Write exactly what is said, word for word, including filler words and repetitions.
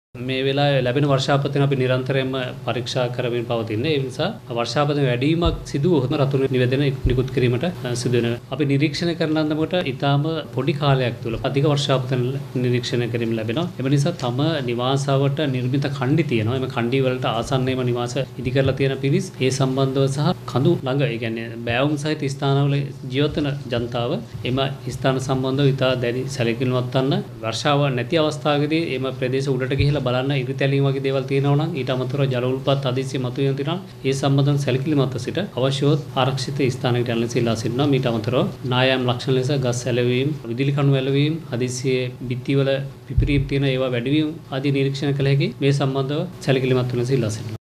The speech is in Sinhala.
මේ වෙලාවේ ලැබෙන වර්ෂාපතන අපි නිරන්තරයෙන්ම පරීක්ෂා කරමින් පවතින්නේ. ඒ නිසා වර්ෂාපතන වැඩිවීමක් සිදු වුවහොත් රතුරු නිවැදෙන නිකුත් කිරීමට සිදු වෙනවා. අපි නිරීක්ෂණය කරන අන්දමට ඊටාම පොඩි කාලයක් තුළ අධික වර්ෂාපතන නිරීක්ෂණය කිරීම ලැබෙනවා. එම නිසා තම නිවාසවට නිර්මිත කණ්ඩි තියෙනවා. එම කණ්ඩි වලට ආසන්නයේම නිවාස ඉදි කරලා තියෙන පිරිස් ඒ සම්බන්ධව සහ කඳු ළඟ ඒ කියන්නේ බෑවුම් සහිත ස්ථානවල ජීවත් වෙන ජනතාව එම ස්ථාන සම්බන්ධව ඉතා දැඩි සැලකිලිමත් වන්න වර්ෂාව නැති අවස්ථාවකදී එම ප්‍රදේශ උඩට ගිහිලා බලන්න ඉරිතැලීම් වගේ දේවල් තියෙනවා නම් ඊට අමතරව ජල උල්පත් හදිස්සිය මතුවෙන තියෙනවා. ඒ සම්බන්ධව සැලකිලිමත් සිට අවශ්‍යවත් ආරක්ෂිත ස්ථානයකට යන්න සිල්ලා සිටිනවා. ඊට අමතරව නායම් ලක්ෂණ ලෙස ගස් ඇලවීම, විදුලි කණු ඇලවීම, හදිස්සියේ බිත්තිවල පිපිරීම් තියෙන ඒවා වැඩිවීම ආදී නිරීක්ෂණය කළ හැකි මේ සම්බන්ධව සැලකිලිමත් වෙන සිල්ලා සිටිනවා.